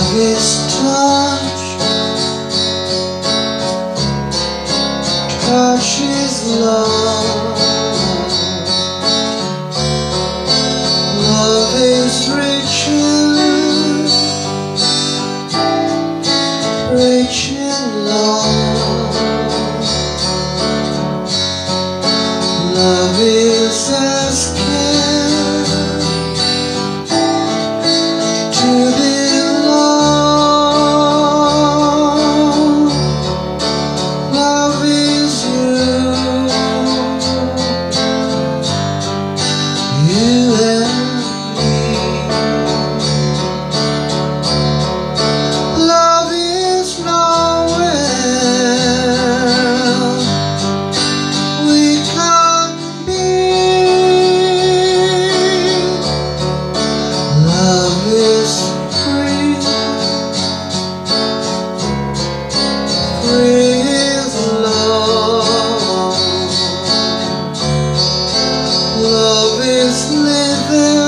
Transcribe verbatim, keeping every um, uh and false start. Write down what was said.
Love is touch, touch is love. Love is reaching, reaching love. Love is asking to be loved. Love is you, you and me. Love is nowhere we can't be. Love is free, free is love. Love is living.